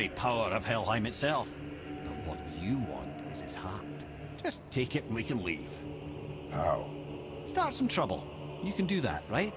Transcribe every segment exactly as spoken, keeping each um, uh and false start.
power of Helheim itself. But what you want is his heart. Just take it and we can leave. How? Start some trouble. You can do that, right?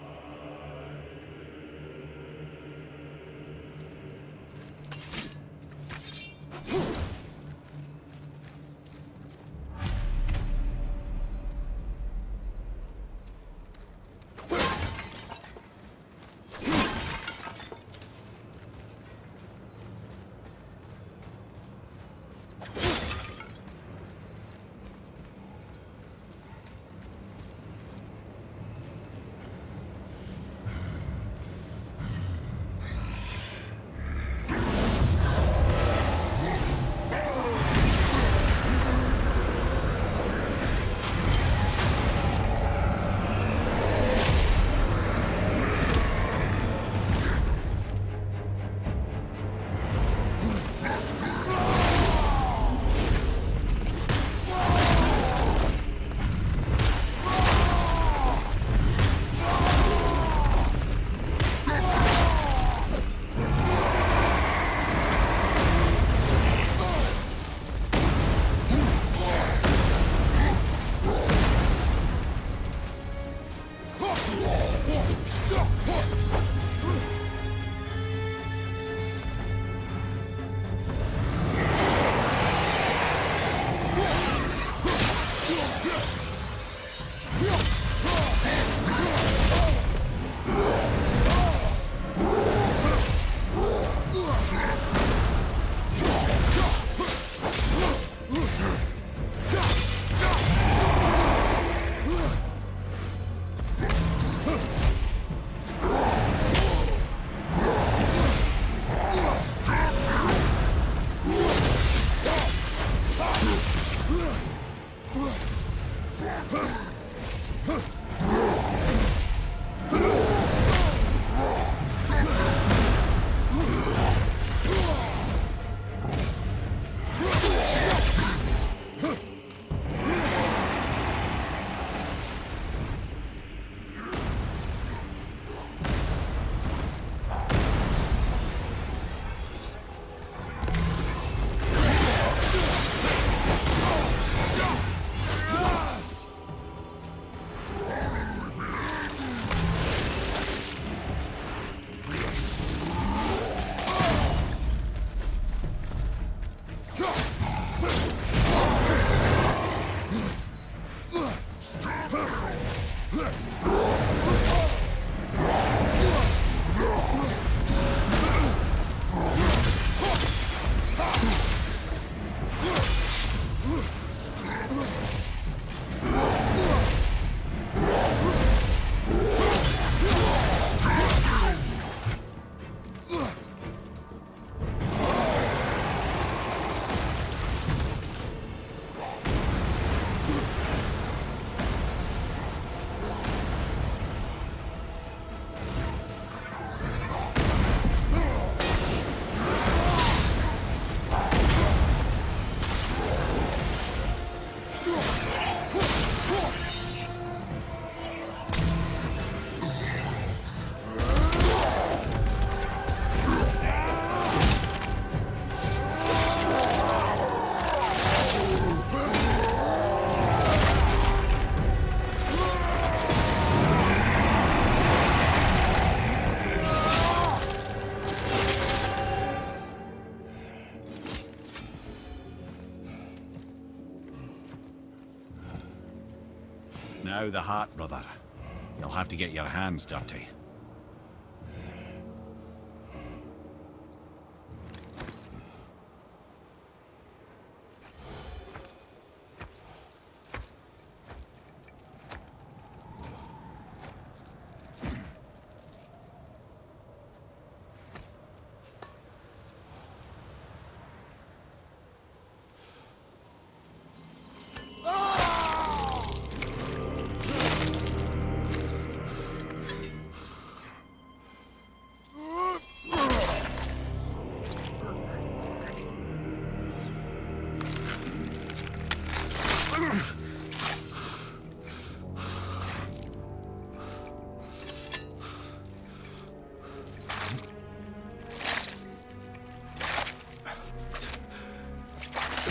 Now the heart, brother. You'll have to get your hands dirty.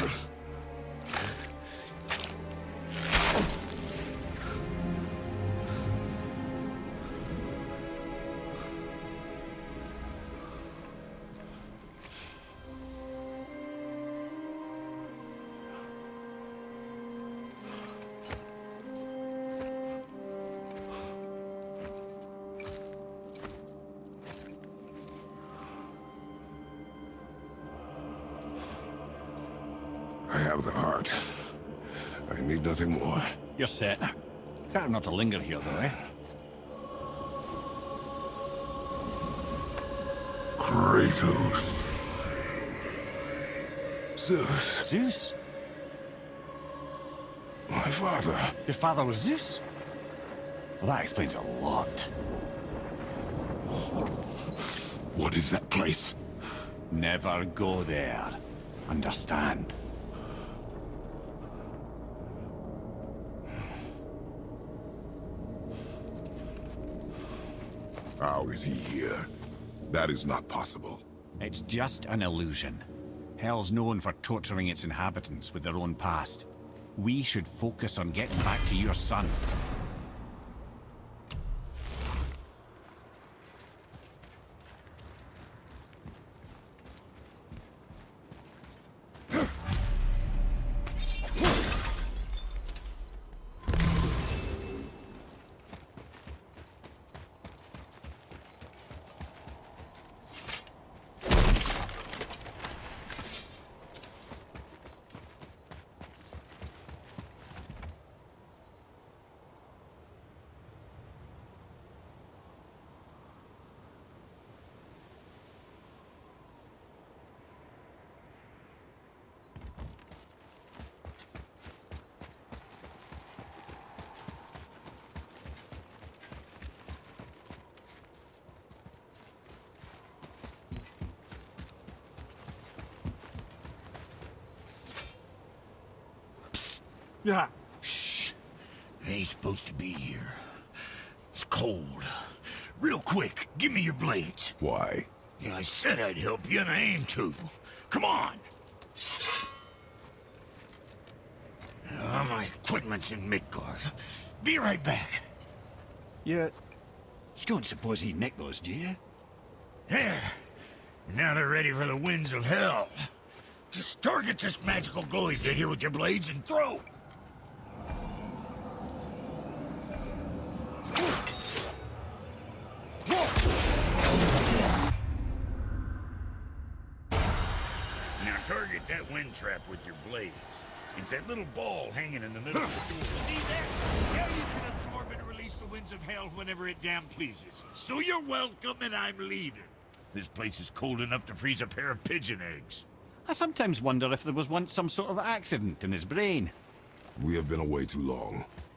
I have the heart. I need nothing more. You're set. Better not to linger here, though, eh? Kratos. Zeus. Zeus? My father. Your father was Zeus? Well, that explains a lot. What is that place? Never go there. Understand? How is he here? That is not possible. It's just an illusion. Hell's known for torturing its inhabitants with their own past. We should focus on getting back to your son. Yeah. Shh. Ain't supposed to be here. It's cold. Real quick, give me your blades. Why? Yeah, I said I'd help you, and I aim to. Come on. Uh, my equipment's in Midgard. Be right back. You... You don't suppose he nicked those, do you? There. Now they're ready for the winds of hell. Just target this magical glowy bit here with your blades and throw. Now target that wind trap with your blades. It's that little ball hanging in the middle of the door. See that? Now you can absorb it and release the winds of hell whenever it damn pleases. So you're welcome and I'm leaving. This place is cold enough to freeze a pair of pigeon eggs. I sometimes wonder if there was once some sort of accident in his brain. We have been away too long.